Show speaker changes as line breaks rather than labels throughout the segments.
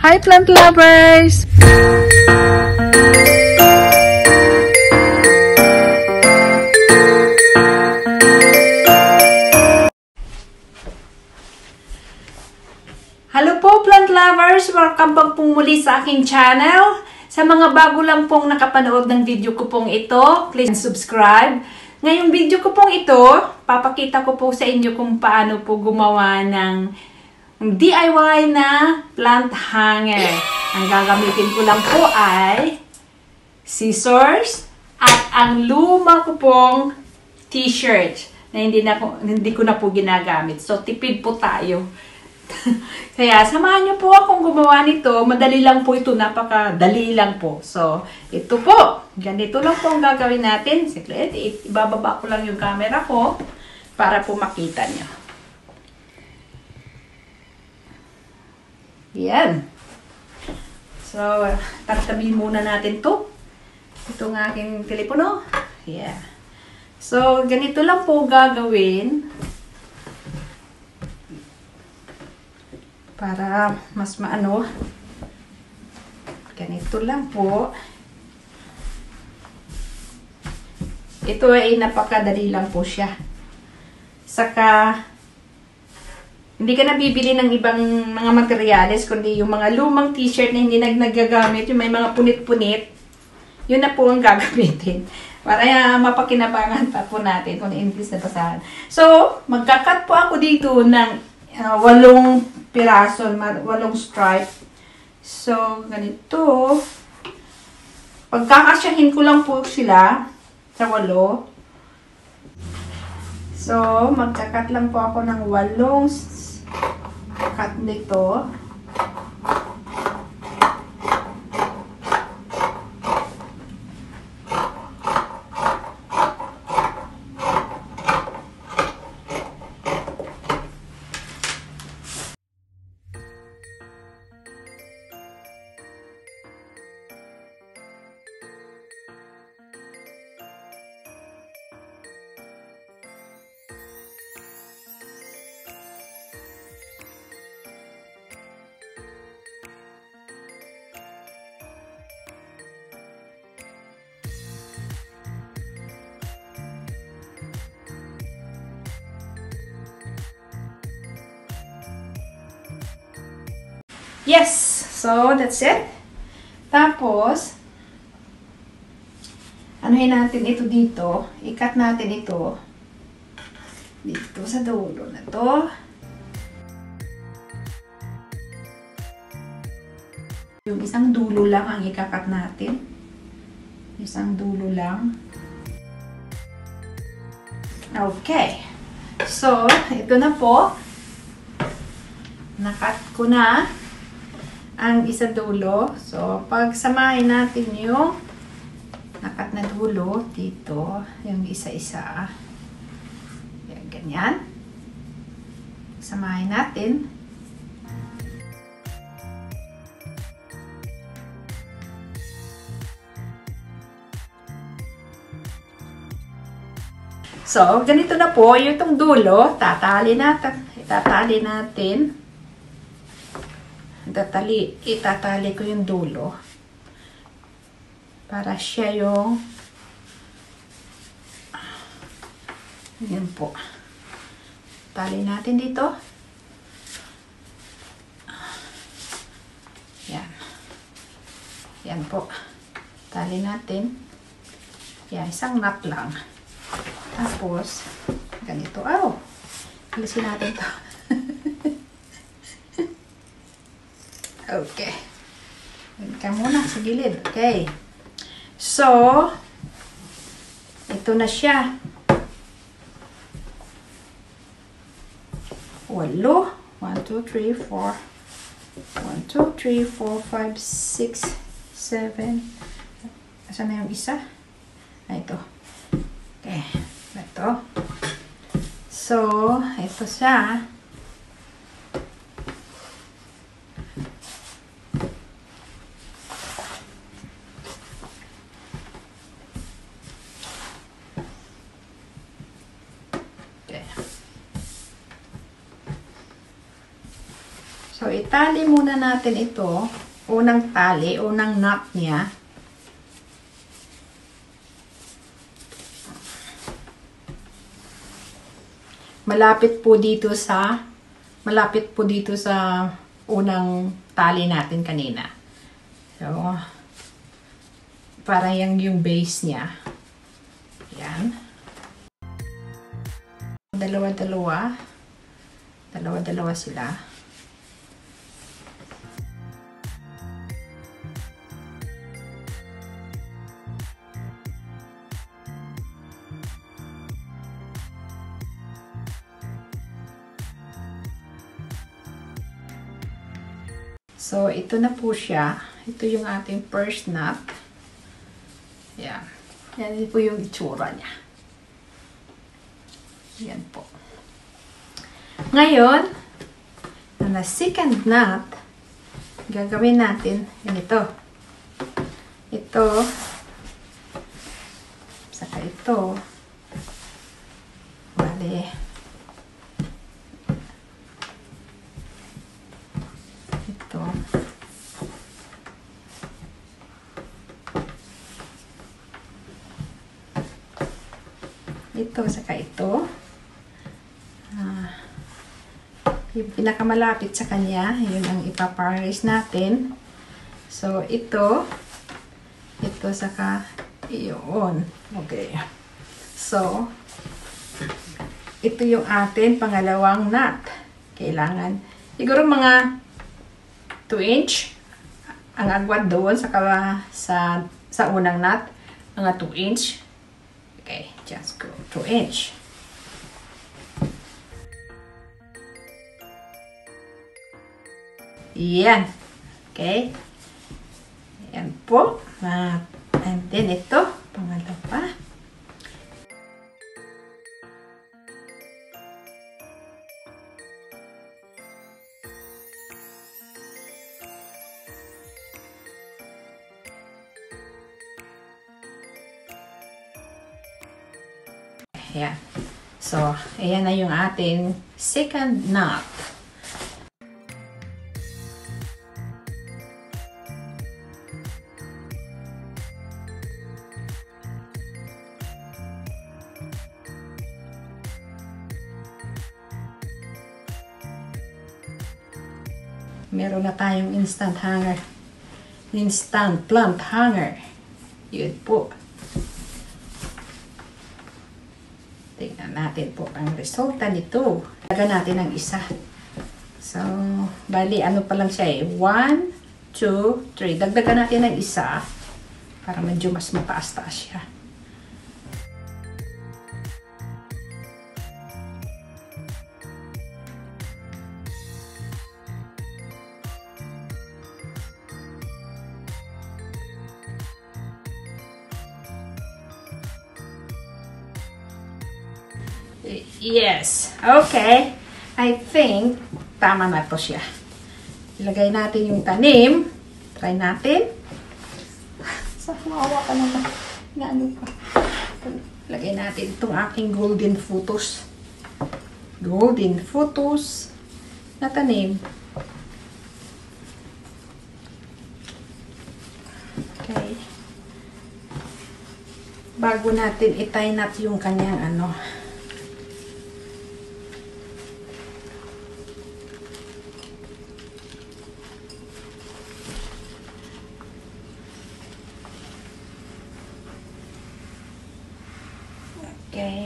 Hi plant lovers! Hello po plant lovers! Welcome back po muli sa aking channel. Sa mga bago lang pong nakapanood ng video ko pong ito, please subscribe. Ngayong video ko pong ito, papakita ko po sa inyo kung paano po gumawa ng DIY na plant hanger. Ang gagamitin ko lang po ay scissors at ang luma ko pong t-shirt na hindi ko na po ginagamit. So, tipid po tayo. Kaya, samahan niyo po akong gumawa nito. Madali lang po ito. Napakadali lang po. So, ito po. Ganito lang po ang gagawin natin. Secret, ibababa ko lang yung camera ko para po makita niyo. Yan. So, tatabi muna natin to. Itong aking telepono. Yeah. So, ganito lang po gagawin. Para mas maano. Ganito lang po. Ito ay napakadali lang po siya. Saka, hindi ka na bibili ng ibang mga materyales, kundi yung mga lumang t-shirt na hindi nagagamit, yung may mga punit-punit, yun na po ang gagamitin. Para mapakinabangan pa po natin kung na-increase na basahan. So, magkakat po ako dito ng 8 piraso, 8 stripe. So, ganito. Pagkakasyahin ko lang po sila sa 8. So, magkakat lang po ako ng 8 cut nito. Yes! So, that's it. Tapos, anuhin natin ito dito. I-cut natin ito. Dito sa dulo na to. Yung isang dulo lang ang i-cut natin. Isang dulo lang. Okay. So, ito na po. Na-cut ko na ang isa dulo. So, pagsamahin natin yung nakat na dulo dito, yung isa-isa. Yan, ganyan. Samahin natin. So, ganito na po. Yung dulo, itatali natin. Itatali ko yung dulo para siya yung yan po. Tali natin dito. Yan. Yan po. Tali natin. Yan, isang knot lang. Tapos, ganito. Oh! Alisin natin to. Okay. Wait ka muna sa gilid. Okay. So, ito na siya. 8. 1, 2, 3, 4. 1, 2, 3, 4, 5, 6, 7. Asan na yung isa? Ay, ito. Okay. Ito. So, ito siya. So, itali muna natin ito. Unang tali, unang knot niya. Malapit po dito sa unang tali natin kanina. So, parang yung base niya. Yan. Dalawa-dalawa sila. So, ito na po siya. Ito yung ating first knot. Yan. Yan po yung itsura niya. Yan po. Ngayon, na second knot, gagawin natin ito. Ito. Saka ito. Bale. Ito. Ito, saka ito. Yung pinakamalapit sa kanya, yun ang ipapares natin. So, ito, saka, iyon. Okay. So, ito yung atin pangalawang knot. Kailangan, siguro mga 2 inch ang agwat doon sa unang knot. Mga 2 inch. Okay, just go 2 inch. Yan. Okay. Yan po. And then ito, pangalawa. Yan. So, ayan na yung ating second knot. Meron na tayong instant hanger. Instant plant hanger. Yun po. Tingnan natin po ang resulta nito. Lagyan natin ang isa. So, bali, ano pa lang siya eh. 1, 2, 3. Dagdagan natin ang isa para medyo mas mataas-taas siya. Yes. Okay. I think tama na to siya. Ilagay natin yung tanim. Try natin. Sa mawa ka naman. Na ano pa. Ilagay natin itong aking golden photos. Golden photos na tanim. Okay. Bago natin i-tie knot yung kanyang ano. Okay.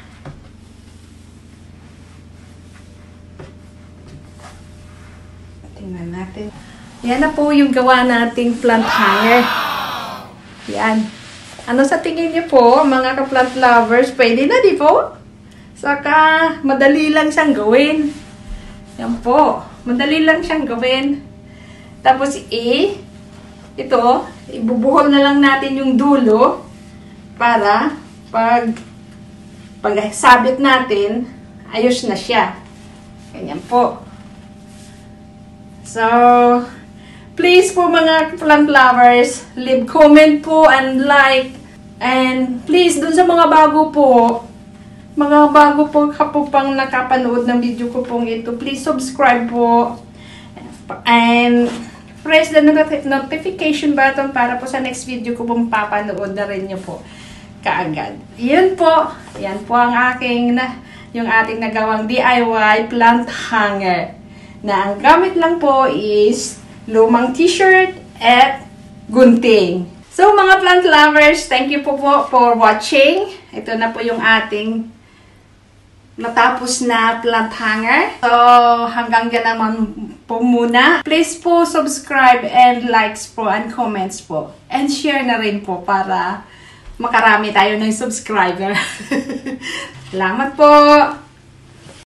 Tingnan natin. Yan na po yung gawa nating plant hanger. Yan. Ano sa tingin niyo po, mga ka-plant lovers? Pwede na, di po? Saka, madali lang siyang gawin. Yan po. Madali lang siyang gawin. Tapos, ito, ibubuhol na lang natin yung dulo para pag sabit natin, ayos na siya. Ganyan po. So, please po mga plant lovers, leave comment po and like. And please, dun sa mga bago po kapupang nakapanood ng video ko pong ito, please subscribe po. And press the notification button para po sa next video ko pong papanood na rin nyo po kaagad. Yun po. Yan po ang yung ating nagawang DIY plant hanger. Na ang gamit lang po is lumang t-shirt at gunting. So mga plant lovers, thank you po for watching. Ito na po yung ating natapos na plant hanger. So hanggang dyan naman po muna. Please po subscribe and likes po and comments po. And share na rin po para makarami tayo ng subscriber. Salamat po!